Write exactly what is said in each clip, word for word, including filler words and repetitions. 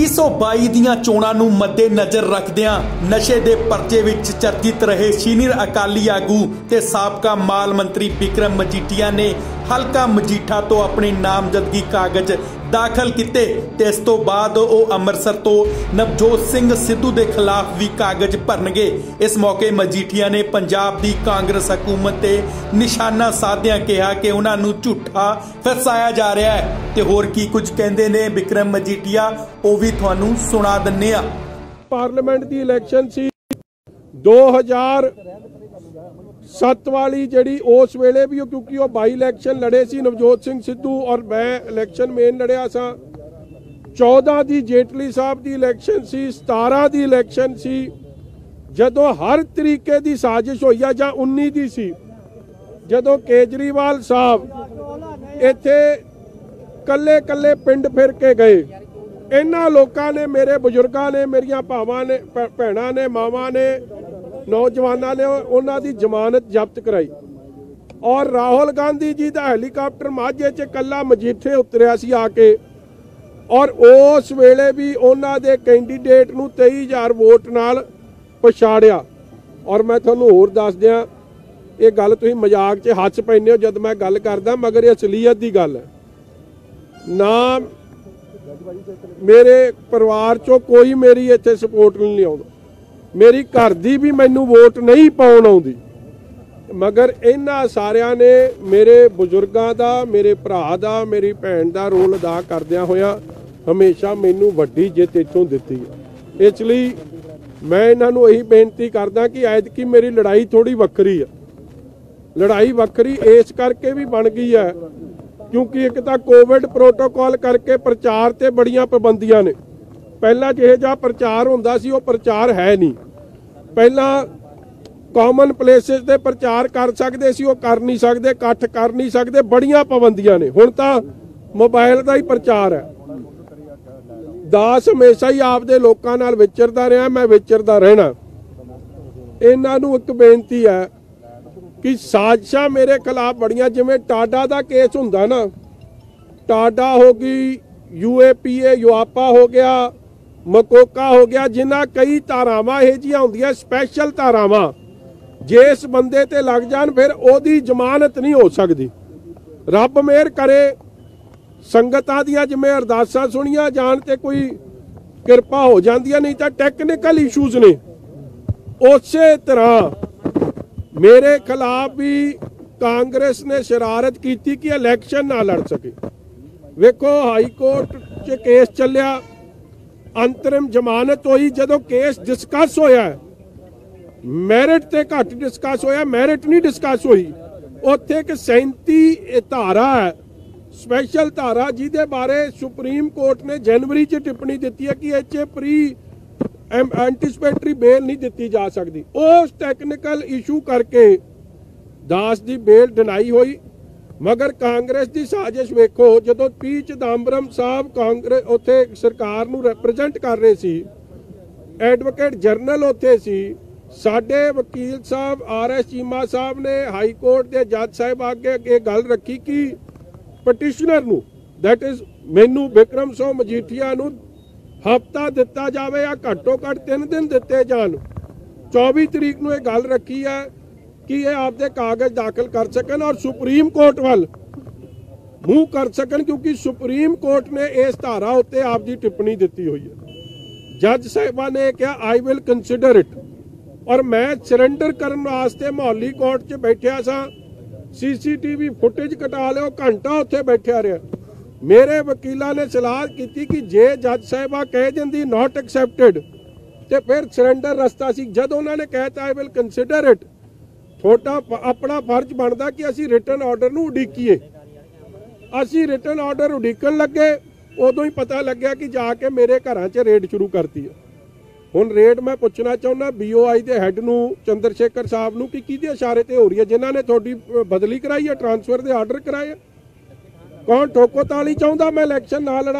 सौ बाई ਦੀਆਂ ਚੋਣਾਂ ਨੂੰ ਮੱਦੇ ਨਜ਼ਰ ਰੱਖਦਿਆਂ ਨਸ਼ੇ ਦੇ ਪਰਚੇ ਵਿੱਚ ਚਰਚਿਤ ਰਹੇ ਸੀਨੀਅਰ ਅਕਾਲੀ ਆਗੂ ਤੇ ਸਾਬਕਾ ਮਾਲ ਮੰਤਰੀ ਬਿਕਰਮ ਮਜੀਠੀਆ ਨੇ ਹਲਕਾ ਮਜੀਠਾ ਤੋਂ ਆਪਣੇ ਨਾਮਜ਼ਦਗੀ ਕਾਗਜ਼ दाखिल किते ते इस तो बाद ਉਹ ਅੰਮ੍ਰਿਤਸਰ ਤੋਂ ਨਵਜੋਤ ਸਿੰਘ ਸਿੱਧੂ ਦੇ ਖਿਲਾਫ ਵੀ ਕਾਗਜ਼ ਭਰਨਗੇ। ਇਸ ਮੌਕੇ ਮਜੀਠੀਆ ਨੇ ਪੰਜਾਬ ਦੀ ਕਾਂਗਰਸ ਹਕੂਮਤ ਤੇ ਨਿਸ਼ਾਨਾ ਸਾਧਿਆਂ ਕਿਹਾ ਕਿ ਉਹਨਾਂ ਨੂੰ ਝੂਠਾ ਫਸਾਇਆ ਜਾ ਰਿਹਾ ਹੈ ਤੇ ਹੋਰ ਕੀ ਕੁਝ ਕਹਿੰਦੇ ਨੇ ਬਿਕਰਮ ਮਜੀਠੀਆ ਉਹ ਵੀ ਤੁਹਾਨੂੰ ਸੁਣਾ ਦਿੰਨੇ ਆ। ਪਾਰਲੀਮੈਂਟ ਦੀ ਇਲੈਕਸ਼ਨ ਸੀ दो हज़ार सत्त वाली जी उस वेले भी क्योंकि वो बाई इलैक्शन लड़े सी नवजोत सिंह सिद्धू और मैं इलैक्शन मेन लड़िया सा। चौदह की जेटली साहब की इलैक्शन सी, सतारह की इलैक्शन सी जदों हर तरीके की साजिश हुई है जां उन्नी की सी जदों केजरीवाल साहब इत्थे कल्ले कल्ले पिंड फिर के गए। इन्हां लोकां ने मेरे बजुर्गां ने मेरियां भावां ने भैणां ने मावां ने नौजवानों ने उन्हां दी जमानत जब्त कराई और राहुल गांधी जी का हैलीकॉप्टर माझे च कल्ला मजीठे उतरिया सी आके और उस वेले भी उन्हां दे कैंडीडेट नूं तेई हज़ार वोट नाल पछाड़िया। और मैं तुहानूं होर दस दियां ये गल तुसीं मजाक च हੱਸ पैंदे हो जद मैं गल करदा मगर ये असलीयत दी गल है ना। मेरे परिवार चों कोई मेरी इत्थे सपोर्ट नहीं आउंदा, मेरी घर दी भी मैनू वोट नहीं पाउण आउंदी मगर इन्हां सारियां ने मेरे बुजुर्गां दा मेरे भरा दा मेरी भैन दा रोल अदा करदियां होया हमेशा मैनू वड्डी जित इत्थों दित्ती है। इसलिए मैं इन्हां नूं यही बेनती करदा कि ऐतकी मेरी लड़ाई थोड़ी वक्री है। लड़ाई वक्री इस करके भी बन गई है क्योंकि एक तो कोविड प्रोटोकॉल करके प्रचार ते बड़ियां पाबंदियां ने। पहला जिहे जिहा प्रचार हुंदा सी वो प्रचार है नहीं। पहला कॉमन प्लेसिस ते प्रचार कर सकते सी वो कर नहीं सकते, इकट्ठ कर नहीं सकते, बड़ियां पाबंदियां ने। हुण तां मोबाइल का ही प्रचार है। दास हमेशा ही आपदे लोकां नाल विचरदा रहा, मैं विचरदा रहना। इन्हां नूं एक बेनती है कि साजिशा मेरे खिलाफ बड़ियां जिवें टाडा का केस हुंदा ना, टाडा हो गई, यू ए पी ए युआपा हो गया, मकोका हो गया, जिन्हां कई धारावां इहो जिहियां हुंदियां स्पैशल धारावां जिस बंदे ते लग जान फिर ओदी जमानत नहीं हो सकती। रब मेहर करे संगतां दियां जिवें अरदासां सुनियां जान ते कोई किरपा हो जांदी है, नहीं तां टैक्नीकल इशूज ने। उसे तरह मेरे खिलाफ भी कांग्रेस ने शरारत की थी कि इलैक्शन ना लड़ सके। वेखो हाई कोर्ट च केस चलिया, अंतरिम जमानत हुई, जदों केस डिस्कस होया मैरिट ते घट डिस्कस होया, मैरिट नहीं डिस्कस हुई। उत्थे एक सैंती धारा है स्पैशल धारा जिहदे बारे सुप्रीम कोर्ट ने जनवरी च टिप्पणी दी है कि इह प्री एंटीसिपेटरी बेल नहीं दी जा सकती। उस टैक्नीकल इशू करके दास की बेल डिनाई हुई मगर कांग्रेस की साजिश वेखो जदों पी चिदंबरम साहब कांग्रेस उत्थे सरकार नूं रिप्रजेंट कर रहे सी, एडवोकेट जनरल उत्थे सी, साडे वकील साहब आर एस चीमा साहब ने हाई कोर्ट के जज साहब आगे ये गल रखी कि पटिशनर नूं दैट इज मैनू बिक्रम सिंह मजीठिया नूं हफ्ता दिता जाए या घट्टो घट तीन दिन दिते जान। चौबीस तरीक नूं ये गल रखी है कि ये आपदे कागज दाखिल कर सकन और सुप्रीम कोर्ट वाल मूँह कर सकन क्योंकि सुप्रीम कोर्ट ने इस धारा उत्ते आपकी टिप्पणी दी हुई है। जज साहिबा ने कहा आई विल कंसीडर इट और मैं सरेंडर करने वास्ते मोहाली कोर्ट च बैठिया सा। C C T V footage कटा लियो, घंटा उत्थे बैठिया रहा। मेरे वकीलों ने सलाह की कि जे जज साहिबा कह देंदी नॉट एक्सैप्टेड तो फिर सरेंडर रस्ता सी। जब उन्होंने कहता आई विल कंसीडर इट थोड़ा अपना फर्ज बनता कि असी रिटन ऑर्डर नूं उड़ीकीए। असी रिटन ऑर्डर उड़ीकन लगे उदों ही पता लग्या कि जाके मेरे घर च रेड शुरू करती है। हुण रेड मैं पूछना चाहुंदा बी ओ आई के हैड नूं चंद्रशेखर साहब नूं कि किहदे इशारे ते हो रही है, जिन्होंने थोड़ी बदली कराई है, ट्रांसफर के आर्डर कराए। कौन ठोको ताली चाहता मैं इलैक्शन ना लड़ा?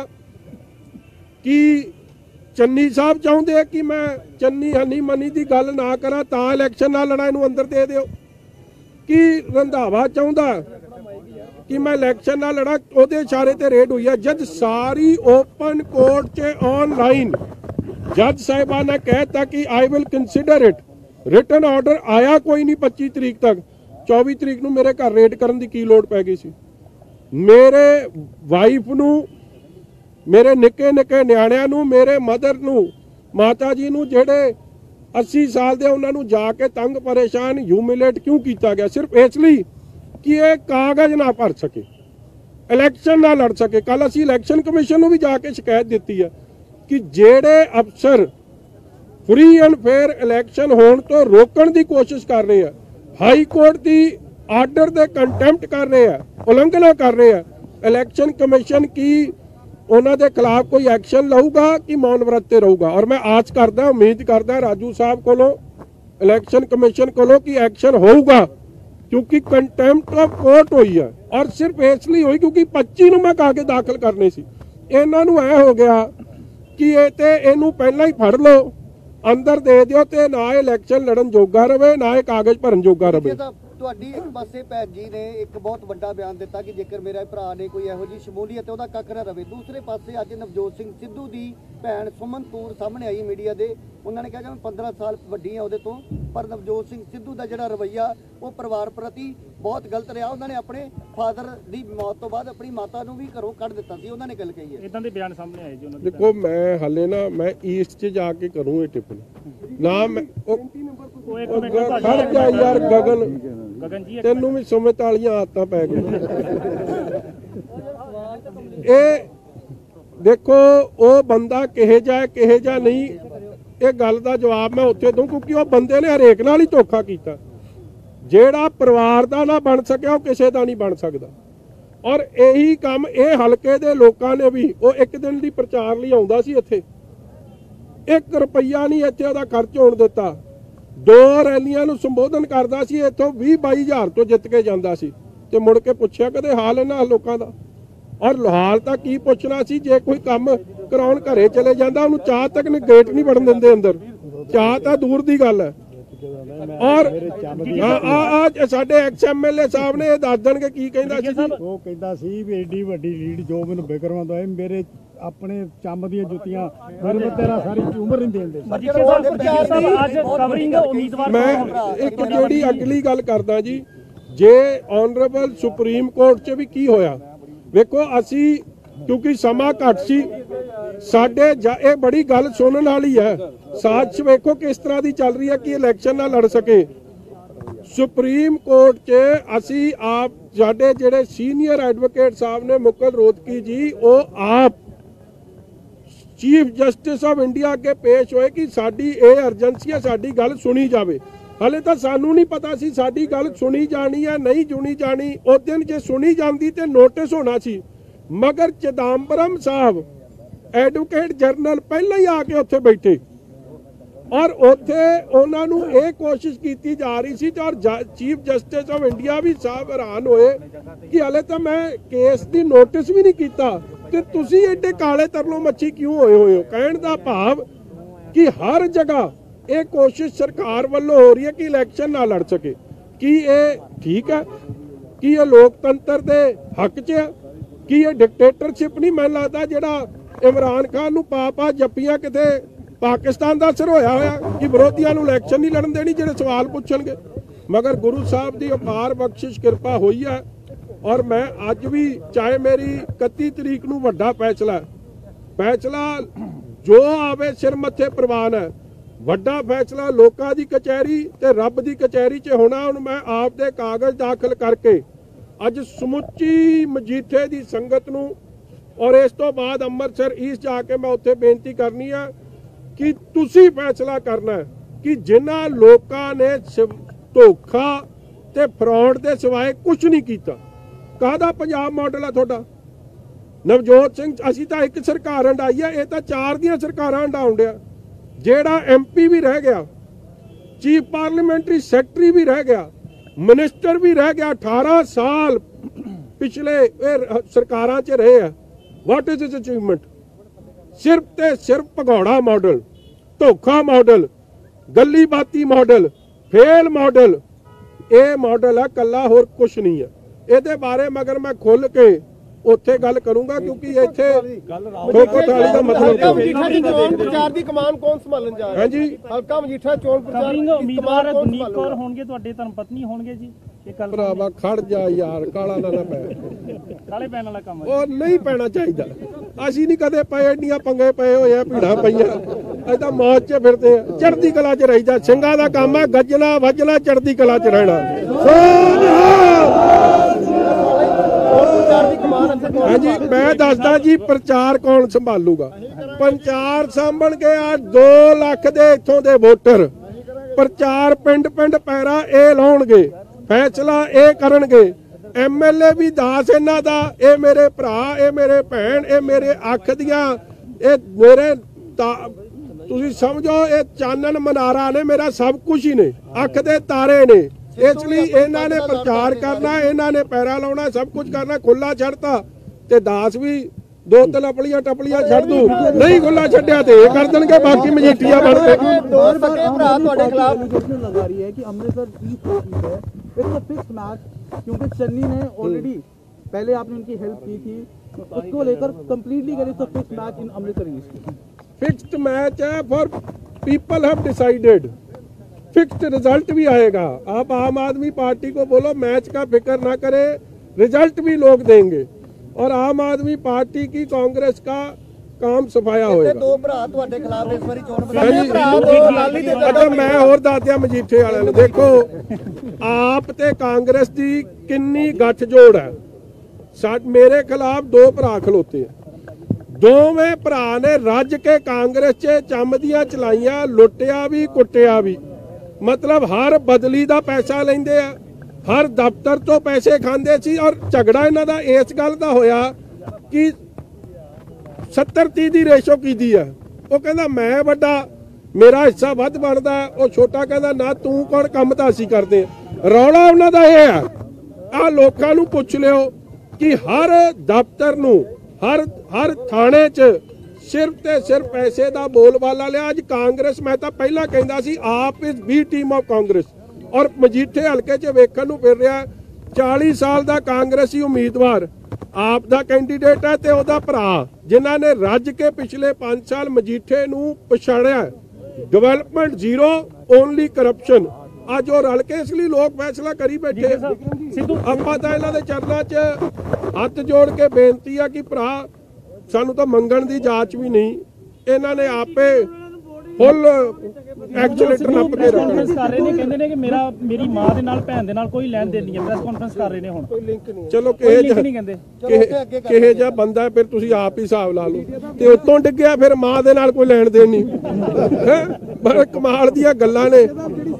कि चन्नी साहब चाहते कि मैं चन्नी हनी मनी की गल ना करा तां इलैक्शन ना लड़ा, इनू अंदर दे दिओ? कि रंधावा चाहता कि मैं इलैक्शन ना लड़ा, ਉਹਦੇ ਇਸ਼ਾਰੇ ਤੇ ਰੇਡ ਹੋਈ ਹੈ। जब सारी ओपन कोर्ट च ऑनलाइन जज साहिबा ने कहता कि I will consider it, written order आया कोई नहीं पच्चीस तरीक तक, चौबीस तरीक ਨੂੰ ਮੇਰੇ ਘਰ ਰੇਡ ਕਰਨ ਦੀ ਕੀ ਲੋੜ ਪੈ ਗਈ ਸੀ। ਮੇਰੇ ਵਾਈਫ ਨੂੰ, ਮੇਰੇ ਨਿੱਕੇ ਨਿੱਕੇ ਨਿਆਣਿਆਂ ਨੂੰ, ਮੇਰੇ ਮਦਰ ਨੂੰ, ਮਾਤਾ ਜੀ ਨੂੰ ਜਿਹੜੇ अस्सी साल ਦੇ ਉਹਨਾਂ ਨੂੰ ਜਾ ਕੇ ਤੰਗ ਪਰੇਸ਼ਾਨ ਹਿਊਮਿਲੇਟ ਕਿਉਂ ਕੀਤਾ ਗਿਆ? ਸਿਰਫ ਇਸ ਲਈ ਕਿ ਇਹ ਕਾਗਜ਼ ਨਾ ਭਰ ਸਕੇ, ਇਲੈਕਸ਼ਨ ਨਾ ਲੜ ਸਕੇ। ਕੱਲ ਅਸੀਂ ਇਲੈਕਸ਼ਨ ਕਮਿਸ਼ਨ ਨੂੰ ਵੀ ਜਾ ਕੇ ਸ਼ਿਕਾਇਤ ਦਿੱਤੀ ਹੈ ਕਿ ਜਿਹੜੇ ਅਫਸਰ ਫ੍ਰੀ ਐਂਡ ਫੇਅਰ ਇਲੈਕਸ਼ਨ ਹੋਣ ਤੋਂ ਰੋਕਣ ਦੀ ਕੋਸ਼ਿਸ਼ ਕਰ ਰਹੇ ਆ, ਹਾਈ ਕੋਰਟ ਦੀ ਆਰਡਰ ਦੇ ਕੰਟੈਂਪਟ ਕਰ ਰਹੇ ਆ, ਉਲੰਘਣਾ ਕਰ ਰਹੇ ਆ, ਇਲੈਕਸ਼ਨ ਕਮਿਸ਼ਨ ਕੀ ਉਹਨਾਂ ਦੇ ਖਿਲਾਫ ਕੋਈ ਐਕਸ਼ਨ ਲਊਗਾ ਕਿ ਮੌਨ ਵਰਤ ਤੇ ਰਹੂਗਾ? ਔਰ ਮੈਂ ਆਸ ਕਰਦਾ, ਉਮੀਦ ਕਰਦਾ ਰਾਜੂ ਸਾਹਿਬ ਕੋਲੋਂ, ਇਲੈਕਸ਼ਨ ਕਮਿਸ਼ਨ ਕੋਲੋਂ ਕਿ ਐਕਸ਼ਨ ਹੋਊਗਾ, ਕਿਉਂਕਿ ਕੰਟੈਂਪਟ ਆਫ ਕੋਰਟ ਹੋਈ ਹੈ। ਔਰ ਸਿਰਫ ਇਸ ਲਈ ਹੋਈ ਕਿਉਂਕਿ ਪੱਚੀ ਨੂੰ ਮੈਂ ਕਾਗਜ਼ ਦਾਖਲ ਕਰਨੇ ਸੀ। ਇਹਨਾਂ ਨੂੰ ਐ ਹੋ ਗਿਆ ਕਿ ਇਹ ਤੇ ਇਹਨੂੰ ਪਹਿਲਾਂ ਹੀ ਫੜ ਲਓ, ਅੰਦਰ ਦੇ ਦਿਓ ਤੇ ਨਾ ਇਲੈਕਸ਼ਨ ਲੜਨ ਜੋਗਾ ਰਵੇ, ਨਾ ਇਹ ਕਾਗਜ਼ ਭਰਨ ਜੋਗਾ ਰਵੇ। ਤੁਹਾਡੀ ਇੱਕ ਪਾਸੇ ਭੈਣ ਜੀ ਨੇ ਇੱਕ ਬਹੁਤ ਵੱਡਾ ਬਿਆਨ ਦਿੱਤਾ ਕਿ ਜੇਕਰ ਮੇਰੇ ਭਰਾ ਨੇ ਕੋਈ ਇਹੋ ਜਿਹੀ ਸ਼ਮੂਲੀਅਤ ਉਹਦਾ ਕੱਖ ਨਾ ਰਵੇ। ਦੂਸਰੇ ਪਾਸੇ ਅੱਜ ਨਵਜੋਤ ਸਿੰਘ ਸਿੱਧੂ ਦੀ ਭੈਣ ਸੁਮਨ ਤੂਰ ਸਾਹਮਣੇ ਆਈ ਮੀਡੀਆ ਦੇ, ਉਹਨਾਂ ਨੇ ਕਿਹਾ ਕਿ ਮੈਂ ਪੰਦਰਾਂ ਸਾਲ ਵੱਡੀ ਹਾਂ ਉਹਦੇ ਤੋਂ, ਪਰ ਨਵਜੋਤ ਸਿੰਘ ਸਿੱਧੂ ਦਾ ਜਿਹੜਾ ਰਵੱਈਆ ਉਹ ਪਰਿਵਾਰ ਪ੍ਰਤੀ ਬਹੁਤ ਗਲਤ ਰਿਹਾ। ਉਹਨਾਂ ਨੇ ਆਪਣੇ ਫਾਦਰ ਦੀ ਮੌਤ ਤੋਂ ਬਾਅਦ ਆਪਣੀ ਮਾਤਾ ਨੂੰ ਵੀ ਘਰੋਂ ਕੱਢ ਦਿੱਤਾ ਸੀ, ਉਹਨਾਂ ਨੇ ਗੱਲ ਕਹੀ ਹੈ। ਇਦਾਂ ਦੇ ਬਿਆਨ ਸਾਹਮਣੇ ਆਏ ਜੀ ਉਹਨਾਂ ਦੇ। ਦੇਖੋ ਮੈਂ ਹਾਲੇ ਨਾ ਮੈਂ ਈਸਟ 'ਚ ਜਾ ਕੇ ਕਰੂੰ ਇਹ ਟਿੱਪਣੀ ਨਾ, ਮੈਂ ਖੜ ਜਾ ਯਾਰ ਗਗਨ, ਤੈਨੂੰ ਵੀ ਸੁਮਿਤ ਵਾਲੀਆਂ ਆਦਤਾਂ ਪੈ ਗਈਆਂ। ਇਹ ਦੇਖੋ ਉਹ ਬੰਦਾ ਕਿਹੇ ਜਾ ਕਿਹੇ ਜਾ ਨਹੀਂ, ਇਹ ਗੱਲ ਦਾ ਜਵਾਬ ਮੈਂ ਉੱਥੇ ਦੂੰ ਕਿਉਂਕਿ ਉਹ ਬੰਦੇ ਨੇ ਹਰੇਕ ਨਾਲ ਹੀ ਧੋਖਾ ਕੀਤਾ। ਜਿਹੜਾ ਪਰਿਵਾਰ ਦਾ ਨਾ ਬਣ ਸਕਿਆ ਉਹ ਕਿਸੇ ਦਾ ਨਹੀਂ ਬਣ ਸਕਦਾ। ਔਰ ਇਹੀ ਕੰਮ ਇਹ ਹਲਕੇ ਦੇ ਲੋਕਾਂ ਨੇ ਵੀ, ਉਹ ਇੱਕ ਦਿਨ ਦੀ ਪ੍ਰਚਾਰ ਲਈ ਆਉਂਦਾ ਸੀ ਇੱਥੇ, ਇੱਕ ਰੁਪਈਆ ਨਹੀਂ ਇੱਥੇ ਉਹਦਾ ਖਰਚ ਹੋਣ ਦਿੱਤਾ, ਦੋ ਰੈਲੀਆਂ ਨੂੰ ਸੰਬੋਧਨ ਕਰਦਾ ਸੀ, ਇੱਥੋਂ ਵੀਹ ਬਾਈ ਹਜ਼ਾਰ ਤੋਂ ਜਿੱਤ ਕੇ ਜਾਂਦਾ ਸੀ ਤੇ ਮੁੜ ਕੇ ਪੁੱਛਿਆ ਕਦੇ ਹਾਲ ਇਹਨਾਂ ਲੋਕਾਂ ਦਾ? ਔਰ ਹਾਲ ਤਾਂ ਕੀ ਪੁੱਛਣਾ ਸੀ, ਜੇ ਕੋਈ ਕੰਮ ਕਰਾਉਣ ਘਰੇ ਚਲੇ ਜਾਂਦਾ ਉਹਨੂੰ ਚਾਹ ਤੱਕ ਨੇ ਗੇਟ ਨਹੀਂ ਵੜਨ ਦਿੰਦੇ ਅੰਦਰ, ਚਾਹ ਤਾਂ ਦੂਰ ਦੀ ਗੱਲ ਹੈ। ਔਰ ਆ ਸਾਡੇ ਐਕਸ ਐਮ ਐਲ ਏ ਸਾਹਿਬ ਨੇ ਇਹ ਦੱਸ ਦੇਣਗੇ ਕੀ ਕਹਿੰਦਾ ਸੀ। ਉਹ ਕਹਿੰਦਾ ਸੀ ਵੀ ਏਡੀ ਵੱਡੀ ਲੀਡ ਜੋ ਮੈਨੂੰ ਬਿਕਰਮਾਂ ਤੋਂ ਆਏ, ਮੇਰੇ ਆਪਣੇ ਚੰਮ ਦੀਆਂ ਜੁੱਤੀਆਂ ਮੇਰੇ ਤੇਰਾ ਸਾਰੀ ਉਮਰ ਨਹੀਂ ਦੇਂਦੇ। ਮੈਂ ਇੱਕ ਜਿਹੜੀ ਅਗਲੀ ਗੱਲ ਕਰਦਾ ਜੀ, ਜੇ ਆਨਰੇਬਲ ਸੁਪਰੀਮ ਕੋਰਟ 'ਚ ਵੀ ਕੀ ਹੋਇਆ ਵੇਖੋ, ਅਸੀਂ ਕਿਉਂਕਿ ਸਮਾਂ ਘੱਟ ਸੀ ਸਾਡੇ, ਇਹ ਬੜੀ ਗੱਲ ਸੁਣਨ ਵਾਲੀ ਹੈ। ਸਾਜ਼ਿਸ਼ ਵੇਖੋ ਕਿਸ ਤਰ੍ਹਾਂ ਦੀ ਚੱਲ ਰਹੀ ਹੈ ਕਿ ਇਲੈਕਸ਼ਨ ਨਾ ਲੜ ਸਕੇ। ਸੁਪਰੀਮ ਕੋਰਟ 'ਚ ਅਸੀਂ ਆਪ, ਸਾਡੇ ਜਿਹੜੇ ਸੀਨੀਅਰ ਐਡਵੋਕੇਟ ਸਾਹਿਬ ਨੇ ਮੁਕਲ ਰੋਹਤਗੀ ਜੀ, ਉਹ ਆਪ ਚੀਫ ਜਸਟਿਸ ਆਫ ਇੰਡੀਆ ਅੱਗੇ ਪੇਸ਼ ਹੋਏ ਕਿ ਸਾਡੀ ਇਹ ਅਰਜੈਂਸੀ ਹੈ, ਸਾਡੀ ਗੱਲ ਸੁਣੀ ਜਾਵੇ। ਹਲੇ ਤਾਂ ਸਾਨੂੰ ਨਹੀਂ ਪਤਾ ਸੀ ਸਾਡੀ ਗੱਲ ਸੁਣੀ ਜਾਣੀ ਹੈ ਨਹੀਂ ਸੁਣੀ ਜਾਣੀ। ਉਸ ਦਿਨ ਜੇ ਸੁਣੀ ਜਾਂਦੀ ਤੇ ਨੋਟਿਸ ਹੋਣਾ ਸੀ, ਮਗਰ ਚਿਦੰਬਰਮ ਸਾਹਿਬ ਐਡਵੋਕੇਟ ਜਨਰਲ ਪਹਿਲਾਂ ਹੀ ਆ ਕੇ ਉੱਥੇ ਬੈਠੇ ਔਰ ਉੱਥੇ ਉਹਨਾਂ ਨੂੰ ਇਹ ਕੋਸ਼ਿਸ਼ ਕੀਤੀ ਜਾ ਰਹੀ ਸੀ। ਔਰ ਚੀਫ ਜਸਟਿਸ ਆਫ ਇੰਡੀਆ ਵੀ ਸਾਹਿਬ ਹੈਰਾਨ ਹੋਏ ਕਿ ਹਲੇ ਤਾਂ ਮੈਂ ਕੇਸ ਦੀ ਨੋਟਿਸ ਵੀ ਨਹੀਂ ਕੀਤਾ ਤੇ ਤੁਸੀਂ ਐਡੇ ਕਾਲੇ ਤਰਲੋ ਮੱਛੀ ਕਿਉਂ ਹੋਏ ਹੋਏ ਹੋ। ਕਹਿਣ ਦਾ ਭਾਵ ਕਿ ਹਰ ਜਗ੍ਹਾ ਇਹ ਕੋਸ਼ਿਸ਼ ਸਰਕਾਰ ਵੱਲੋਂ ਹੋ ਰਹੀ ਹੈ ਕਿ ਇਲੈਕਸ਼ਨ ਨਾ ਲੜ ਸਕੇ। ਕੀ ਇਹ ਠੀਕ ਹੈ? ਕੀ ਇਹ ਲੋਕਤੰਤਰ ਦੇ ਹੱਕ 'ਚ ਹੈ? ਕੀ ਇਹ ਡਿਕਟੇਟਰਸ਼ਿਪ ਨਹੀਂ? ਮੈਨੂੰ ਲੱਗਦਾ ਜਿਹੜਾ ਇਮਰਾਨ ਖਾਨ ਨੂੰ ਪਾ ਪਾ ਜੱਪੀਆਂ ਕਿਤੇ ਪਾਕਿਸਤਾਨ ਦਾ ਅਸਰ ਹੋਇਆ ਹੋਇਆ ਕਿ ਵਿਰੋਧੀਆਂ ਨੂੰ ਇਲੈਕਸ਼ਨ ਨਹੀਂ ਲੜਨ ਦੇਣੀ, ਜਿਹੜੇ ਸਵਾਲ ਪੁੱਛਣਗੇ। ਮਗਰ ਗੁਰੂ ਸਾਹਿਬ ਦੀ ਅਪਾਰ ਬਖਸ਼ਿਸ਼ ਕਿਰਪਾ ਹੋਈ ਹੈ। ਔਰ ਮੈਂ ਅੱਜ ਵੀ, ਚਾਹੇ ਮੇਰੀ ਇਕੱਤੀ ਤਰੀਕ ਨੂੰ ਵੱਡਾ ਫੈਸਲਾ ਫੈਸਲਾ ਜੋ ਆਵੇ ਸਿਰ ਮੱਥੇ ਪ੍ਰਵਾਨ ਹੈ, ਵੱਡਾ ਫੈਸਲਾ ਲੋਕਾਂ ਦੀ ਕਚਹਿਰੀ ਤੇ ਰੱਬ ਦੀ ਕਚਹਿਰੀ 'ਚ ਹੋਣਾ। ਹੁਣ ਮੈਂ ਆਪ ਦੇ ਕਾਗਜ਼ ਦਾਖਲ ਕਰਕੇ ਅੱਜ ਸਮੁੱਚੀ ਮਜੀਠੇ ਦੀ ਸੰਗਤ ਨੂੰ ਔਰ ਇਸ ਤੋਂ ਬਾਅਦ ਅੰਮ੍ਰਿਤਸਰ ਈਸਟ ਜਾ ਕੇ ਮੈਂ ਉੱਥੇ ਬੇਨਤੀ ਕਰਨੀ ਹੈ ਕਿ ਤੁਸੀਂ ਫੈਸਲਾ ਕਰਨਾ ਹੈ ਕਿ ਜਿਨ੍ਹਾਂ ਲੋਕਾਂ ਨੇ ਧੋਖਾ ਤੇ ਫਰਾਡ ਦੇ ਸਿਵਾਏ ਕੁਝ ਨਹੀਂ ਕੀਤਾ, ਕਾਹਦਾ ਪੰਜਾਬ ਮਾਡਲ ਆ ਤੁਹਾਡਾ? ਨਵਜੋਤ ਸਿੰਘ, ਅਸੀਂ ਤਾਂ ਇੱਕ ਸਰਕਾਰ ਹੰਡਾਈ ਆ, ਇਹ ਤਾਂ ਚਾਰ ਦੀਆਂ ਸਰਕਾਰਾਂ ਹੰਡਾਉਣ ਡਿਆ। ਜਿਹੜਾ ਐਮ ਪੀ ਵੀ ਰਹਿ ਗਿਆ, ਚੀਫ ਪਾਰਲੀਮੈਂਟਰੀ ਸੈਕਟਰੀ ਵੀ ਰਹਿ ਗਿਆ, ਮਿਨਿਸਟਰ ਵੀ ਰਹਿ ਗਿਆ, ਅਠਾਰਾਂ ਸਾਲ ਪਿਛਲੇ ਇਹ ਸਰਕਾਰਾਂ 'ਚ ਰਹੇ ਆ। What is its achievement? ਸਿਰਫ ਤੇ ਸਿਰਫ ਭਗੌੜਾ ਮਾਡਲ, ਧੋਖਾ ਮਾਡਲ, ਗੱਲੀ ਬਾਤੀ ਮਾਡਲ, ਫੇਲ ਮਾਡਲ, ਇਹ ਮਾਡਲ ਆ ਕੱਲਾ, ਹੋਰ ਕੁਛ ਨਹੀਂ ਹੈ। ਇਹਦੇ ਬਾਰੇ ਮਗਰ ਮੈਂ ਖੁੱਲ ਕੇ ਉੱਥੇ ਗੱਲ ਕਰੂੰਗਾ, ਕਿਉਂਕਿ ਇੱਥੇ ਠੋਕੋ ਥਾਲੀ ਦਾ ਮਤਲਬ ਮਜੀਠਾ ਦੀ ਚੋਣ ਪ੍ਰਚਾਰ ਦੀ ਕਮਾਨ ਕੌਣ ਸੰਭਾਲਣ ਜਾ ਰਿਹਾ? ਹਾਂਜੀ, ਹਲਕਾ ਮਜੀਠਾ ਚੋਣ ਪ੍ਰਚਾਰ ਦੀ ਉਮੀਦਵਾਰ ਗੁਰਨੀਤ ਕੌਰ ਹੋਣਗੇ, ਤੁਹਾਡੇ ਧਰਮ ਪਤਨੀ ਹੋਣਗੇ ਜੀ। ਇਹ ਗੱਲ ਭਰਾਵਾ ਖੜ ਜਾ ਯਾਰ, ਕਾਲਾ ਨਾ ਨਾ ਪੈ, ਕਾਲੇ ਪੈਣ ਵਾਲਾ ਕੰਮ ਉਹ ਨਹੀਂ ਪੈਣਾ ਚਾਹੀਦਾ। ਅਸੀਂ ਨਹੀਂ ਕਦੇ ਪਏ, ਇੰਨੀਆਂ ਪੰਗੇ ਪਏ ਹੋਏ ਆ, ਭੀੜਾਂ ਪਈਆਂ, ਅਸੀਂ ਤਾਂ ਮੌਜ 'ਚ ਫਿਰਦੇ ਆ, ਚੜ੍ਹਦੀ ਕਲਾ 'ਚ ਰਹੀਦਾ। ਸਿੰਘਾਂ ਦਾ ਕੰਮ ਆ ਗੱਜਣਾ ਵੱਜਣਾ, ਚੜ੍ਹਦੀ ਕਲਾ 'ਚ ਰਹਿਣਾ। ਹਾਂਜੀ, ਮੈਂ ਦੱਸਦਾ ਜੀ ਪ੍ਰਚਾਰ ਕੌਣ ਸੰਭਾਲੂਗਾ। ਪ੍ਰਚਾਰ ਸਾਂਭਣਗੇ ਆ ਦੋ ਲੱਖ ਦੇ ਇੱਥੋਂ ਦੇ ਵੋਟਰ। ਪ੍ਰਚਾਰ ਪਿੰਡ ਪਿੰਡ ਪੈਰਾ ਇਹ ਲਾਉਣਗੇ, ਫੈਸਲਾ ਇਹ ਕਰਨਗੇ। ਐਮਐਲਏ ਵੀ ਦਾਸ ਇਹਨਾਂ ਦਾ, ਇਹ ਮੇਰੇ ਭਰਾ, ਇਹ ਮੇਰੇ ਭੈਣ, ਇਹ ਮੇਰੇ ਅੱਖ ਦੀਆਂ, ਇਹ ਮੇਰੇ ਤੁਸੀਂ ਸਮਝੋ ਇਹ ਚਾਨਣ ਮਨਾਰਾ ਨੇ, ਮੇਰਾ ਸਭ ਕੁਝ ਹੀ ਨੇ, ਅੱਖ ਦੇ ਤਾਰੇ ਨੇ। ਇਸ ਲਈ ਇਹਨਾਂ ਨੇ ਪ੍ਰਚਾਰ ਕਰਨਾ, ਇਹਨਾਂ ਨੇ ਪੈਰਾ ਲਾਉਣਾ, ਸਭ ਕੁਝ ਕਰਨਾ। ਖੁੱਲਾ ਛੱਡਤਾ ਤੇ ਦਾਸ ਵੀ ਦੋ ਤਲਪਲੀਆਂ ਟਪਲੀਆਂ ਛੱਡ ਦੂ, ਨਹੀਂ ਖੁੱਲਾ ਛੱਡਿਆ ਤੇ ਇਹ ਕਰ ਦੇਣਗੇ, ਬਾਕੀ ਮਜੀਠੀਆ ਬਣ ਕੇ। ਦੋ ਸਕੇ ਭਰਾ ਤੁਹਾਡੇ ਖਿਲਾਫ लगा रही है कि अमृतसर जीत होती है, इट्स अ फिक्स मैच, क्योंकि चन्नी ने ऑलरेडी पहले आपने उनकी हेल्प की थी, उसको लेकर completely it's a fix match in Amritsar east. Fixed match है, four people have decided, fixed result भी आएगा। आप आम आदमी पार्टी को बोलो मैच का फिक्र ना करे, रिजल्ट भी लोग देंगे और आम आदमी पार्टी की कांग्रेस का काम सफाया होएगा। ਦੋ ਭਰਾ ਤੁਹਾਡੇ ਖਿਲਾਫ ਇਸ ਵਾਰੀ ਚੋਣ अच्छा मैं और दस दिया मजीठे वाले ने, देखो आप ते कांग्रेस की किन्नी गठजोड़ है। साड मेरे खिलाफ दो भरा खलोते हैं, दोवें भरा ने रज के कांग्रेस च चम दियां चलाइयां, लुटिया भी कुटिया भी। मतलब हर बदली का पैसा लेंदे आ, हर दफ्तर तो पैसे खांदे सी। और झगड़ा इन्हां दा इस गल दा होया कि सत्तर तीह की रेशो की दी है। वो कहंदा मैं वड्डा, मेरा हिस्सा वध बनदा, वो छोटा कहंदा ना तू कौन, काम तां असीं करदे। रौला उन्हां दा इह है, आ लोकां नूं पुछ लिओ कि हर दफ्तर नूं, हर हर थाणे च सिर्फ ते सिर्फ पैसे का बोलबाला लिया। अज कांग्रेस, मैं तो पहला कहंदा सी AAP is B team of Congress, और मजीठे हल्के च वेखण नूं फिर रहा चालीस साल का कांग्रेसी उम्मीदवार आप दा कैंडीडेट है ते ओदा भरा, जिन्हां ने रज के पिछले पांच साल मजीठे नूं पछाड़िया। Development zero, only corruption. अज वो रल के, इसलिए लोग फैसला करी बैठे। आपां तां इन्हां दे चरनां च हत्थ जोड़ के बेनती है कि भरा सानू तो मंगण की जांच भी नहीं, इन्होंने आपे फुल एक्सीलेटर नप के कॉन्फ्रेंस कर रहे ने, कहंदे ने कि मेरा मेरी मां दे नाल भैन दे नाल कोई लेन देन नहीं है। प्रेस कॉन्फ्रेंस कर रहे ने हुण, कोई लिंक नहीं। चलो किहे जिहा बंदा है, फिर तुसीं आप ही हिसाब ला लो। ते उत्तों डिग्गिया फिर मां दे नाल कोई लेन देन नहीं है। बड़े कमाल दीयां गल्लां ने।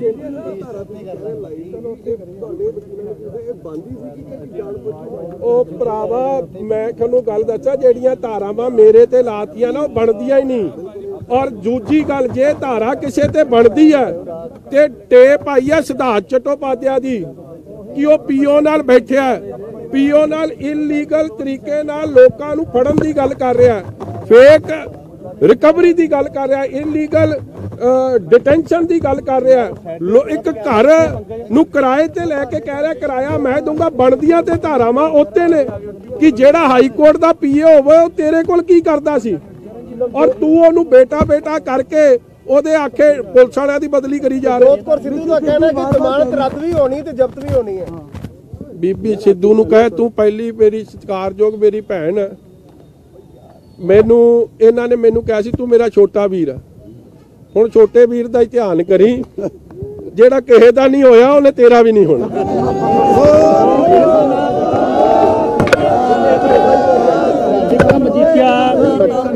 ਉਹ ਭਰਾਵਾ ਮੈਂ ਤੁਹਾਨੂੰ ਗੱਲ ਦੱਸਾਂ, ਜਿਹੜੀਆਂ ਧਾਰਾਵਾਂ ਮੇਰੇ ਤੇ ਲਾਤੀਆਂ ਨਾ ਉਹ ਬਣਦੀਆਂ ਹੀ ਨਹੀਂ। ਔਰ ਦੂਜੀ ਗੱਲ, ਜੇ ਧਾਰਾ ਕਿਸੇ ਤੇ ਬਣਦੀ ਹੈ ਤੇ ਟੇਪ ਆਈ ਹੈ ਸਿਧਾਰਥ ਚਟੋਪਾਧਿਆਏ ਦੀ ਕਿ ਉਹ ਪੀਓ ਨਾਲ ਬੈਠਿਆ, ਪੀਓ ਨਾਲ ਇਲੀਗਲ ਤਰੀਕੇ ਨਾਲ ਲੋਕਾਂ ਨੂੰ ਫੜਨ ਦੀ ਗੱਲ ਕਰ ਰਿਹਾ, ਫੇਕ ਰਿਕਵਰੀ ਦੀ ਗੱਲ ਕਰ ਰਿਹਾ, ਇਲੀਗਲ डिटेंशन की गल कर रहा है। एक घर नूं किराए ते लैके कह रहा किराया मैं दूंगा। बनदियां ते धारावां उत्ते ने कि जेड़ा हाई कोर्ट दा पीए होवे ओ तेरे कोल की करदा सी, और तू ओनू बेटा बेटा करके ओदे आखे पुलिस वालियां दी बदली करी जा रहा। जोधपुर सिद्धू दा कहना है कि जमानत रद्द भी होनी ते जब्त भी होनी है। बीबी सिद्धू नूं कहे तू पहली मेरी सत्कारयोग मेरी भैन है, मैनू इन्हां ने मैनू कहा सी तू मेरा छोटा वीर है। ਹੁਣ ਛੋਟੇ ਵੀਰ ਦਾ ਧਿਆਨ ਕਰੀ, ਜਿਹੜਾ ਕਿਸੇ ਦਾ ਨਹੀਂ ਹੋਇਆ ਉਹਨੇ ਤੇਰਾ ਵੀ ਨਹੀਂ ਹੋਣਾ। ਮਜੀਠੀਆ